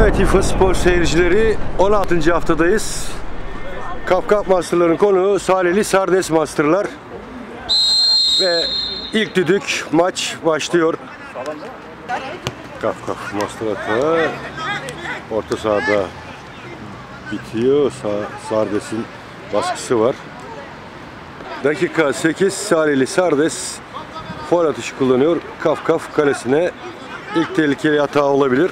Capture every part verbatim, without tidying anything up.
Evet, İFA Spor seyircileri, on altıncı haftadayız. Kaf-Kaf Master'ların konuğu Salihli Sardes Master'lar. Ve ilk düdük, maç başlıyor. Kaf-Kaf Master atağı orta sahada bitiyor. Sardes'in baskısı var. Dakika sekiz, Salihli Sardes faul atışı kullanıyor. Kaf-Kaf kalesine ilk tehlikeli hata olabilir.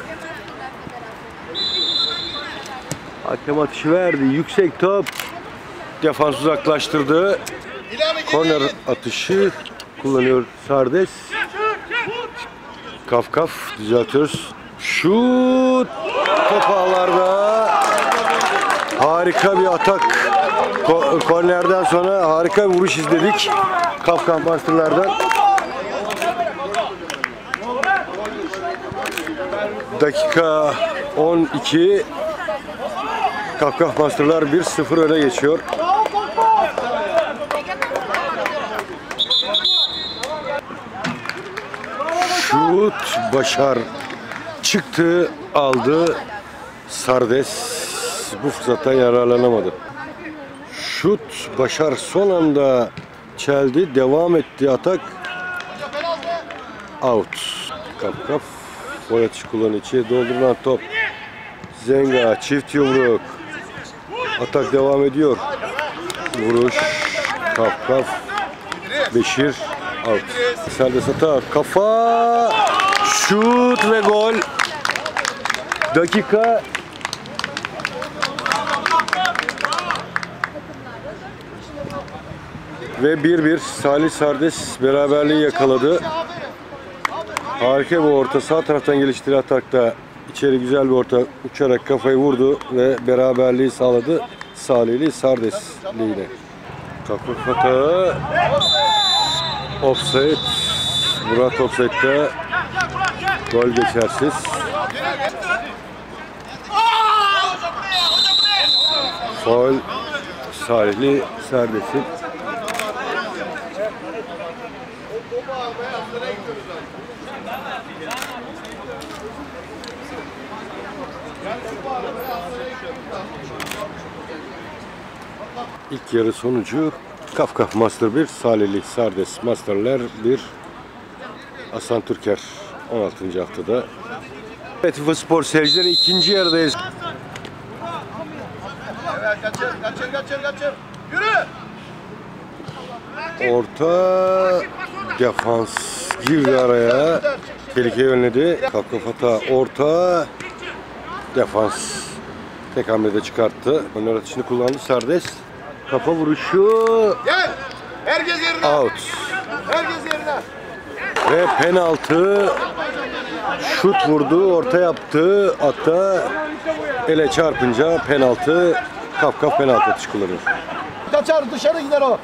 Hakem atışı verdi. Yüksek top. Defans uzaklaştırdı. Korner atışı kullanıyor Sardes. Kaf-Kaf düzeltiyoruz. Şut! Top ağlarda. Harika bir atak. Ko kornerden sonra harika bir vuruş izledik. Kaf-Kaf Master'lardan. Dakika on iki. Kaf-Kaf Master'lar bir sıfır öne geçiyor. Şut başar çıktı, aldı. Sardes bu fırsattan yararlanamadı. Şut başar son anda çeldi, devam etti atak. Out. Kaf-Kaf gol atışı kullanıyor. İçeri doldurulan top. Zenga çift yumruk. Atak devam ediyor. Vuruş. Kaf-Kaf. Beşir. Out. Sardes atak. Kafa. Şut ve gol. Dakika. Ve bir bir. Salih Sardes beraberliği yakaladı. Harika bir orta. Sağ taraftan geliştirilen atakta içeri güzel bir orta uçarak kafayı vurdu ve beraberliği sağladı Salihli Sardes ile. Kaf-Kaf hatağı. Offside. Murat offside'de. Gol geçersiz. Faul Salihli Sardes'in. İlk yarı sonucu Kaf-Kaf Master bir, Salihli Sardes Master'lar bir. Hasan Türker on altıncı haftada. Evet, İFA Spor seyircileri, ikinci yarıdayız. Evet, kaçır, kaçır, kaçır, kaçır. Yürü! Orta defans girdi araya. Tehlikeyi önledi. Kaf-Kaf hata. Orta defans tek hamlede çıkarttı. Korner atışını kullandı Sardes. Kafa vuruşu. Gel! Herkes yerine. Out. Herkes yerine. Ve penaltı. Şut vurdu, orta yaptı. Hatta ele çarpınca penaltı. Kaf-Kaf penaltı atışı kullanıyor. Kaçar, dışarı gider o.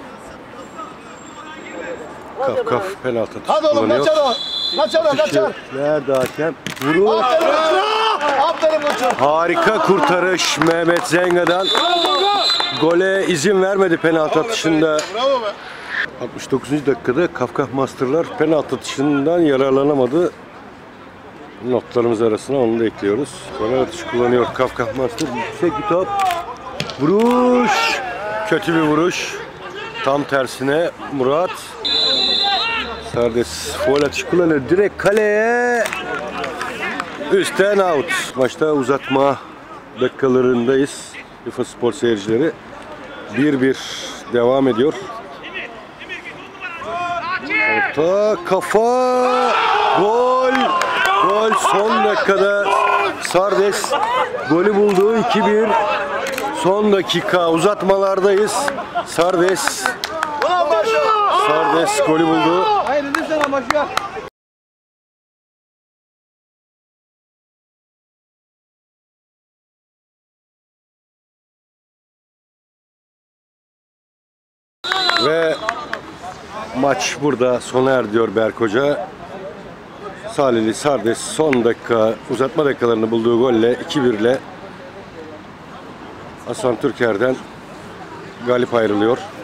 Kaf-Kaf penaltı atışı Hadi oğlum, kullanıyor. kaçar o. Kaçar o, kaçar. Nerede hakem? Vuruş. Aferin koçum. Harika kurtarış Mehmet Zenga'dan. Gole izin vermedi penaltı atışında. Bravo be. altmış dokuzuncu dakikada Kaf-Kaf Master'lar penaltı atışından yararlanamadı. Notlarımız arasına onu da ekliyoruz. Korner atışı kullanıyor Kaf-Kaf Master. Yüksek bir top. Vuruş. Kötü bir vuruş. Tam tersine Murat. Sardes faul atışı kullanıyor. Direkt kaleye. Üstten out. Maçta uzatma dakikalarındayız. İFA Spor seyircileri. bir bir devam ediyor. Orta kafa. Gol. Gol son dakikada Sardes golü buldu. iki bir. Son dakika uzatmalardayız. Sardes Sardes golü buldu. Hayır, dedim sana başlıyor. Ve maç burada sona er diyor Berk Hoca. Salihli Sardes son dakika uzatma dakikalarını bulduğu golle iki bir ile Hasan Türker'den galip ayrılıyor.